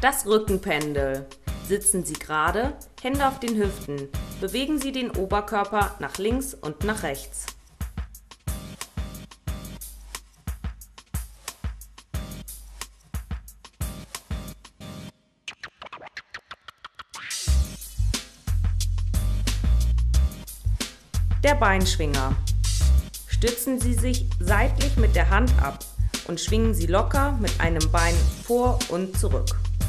Das Rückenpendel. Sitzen Sie gerade, Hände auf den Hüften. Bewegen Sie den Oberkörper nach links und nach rechts. Der Beinschwinger. Stützen Sie sich seitlich mit der Hand ab und schwingen Sie locker mit einem Bein vor und zurück.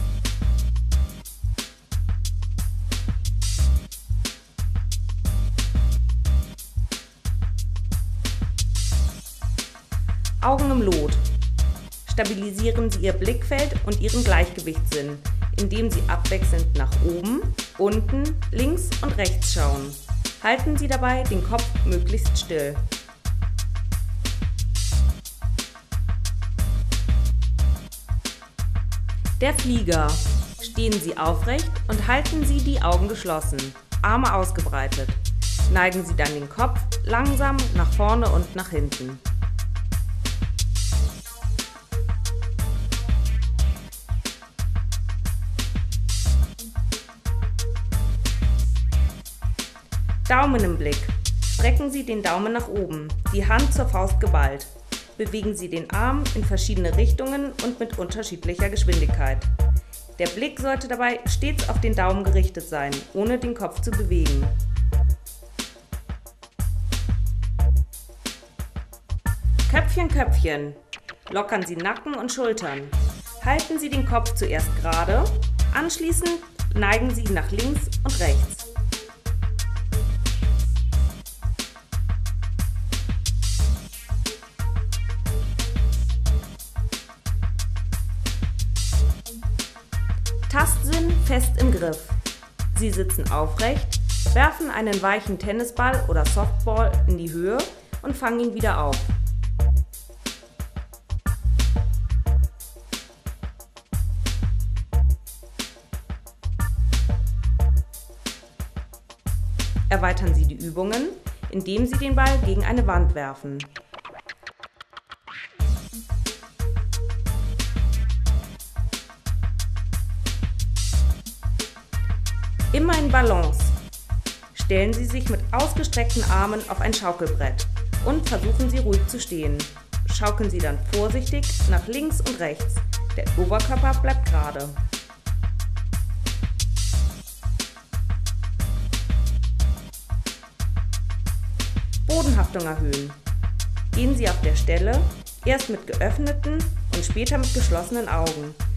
Augen im Lot. Stabilisieren Sie Ihr Blickfeld und Ihren Gleichgewichtssinn, indem Sie abwechselnd nach oben, unten, links und rechts schauen. Halten Sie dabei den Kopf möglichst still. Der Flieger. Stehen Sie aufrecht und halten Sie die Augen geschlossen, Arme ausgebreitet. Neigen Sie dann den Kopf langsam nach vorne und nach hinten. Daumen im Blick. Strecken Sie den Daumen nach oben, die Hand zur Faust geballt. Bewegen Sie den Arm in verschiedene Richtungen und mit unterschiedlicher Geschwindigkeit. Der Blick sollte dabei stets auf den Daumen gerichtet sein, ohne den Kopf zu bewegen. Köpfchen, Köpfchen. Lockern Sie Nacken und Schultern. Halten Sie den Kopf zuerst gerade, anschließend neigen Sie nach links und rechts. Tastsinn fest im Griff. Sie sitzen aufrecht, werfen einen weichen Tennisball oder Softball in die Höhe und fangen ihn wieder auf. Erweitern Sie die Übungen, indem Sie den Ball gegen eine Wand werfen. Immer in Balance. Stellen Sie sich mit ausgestreckten Armen auf ein Schaukelbrett und versuchen Sie ruhig zu stehen. Schaukeln Sie dann vorsichtig nach links und rechts. Der Oberkörper bleibt gerade. Bodenhaftung erhöhen. Gehen Sie auf der Stelle, erst mit geöffneten und später mit geschlossenen Augen.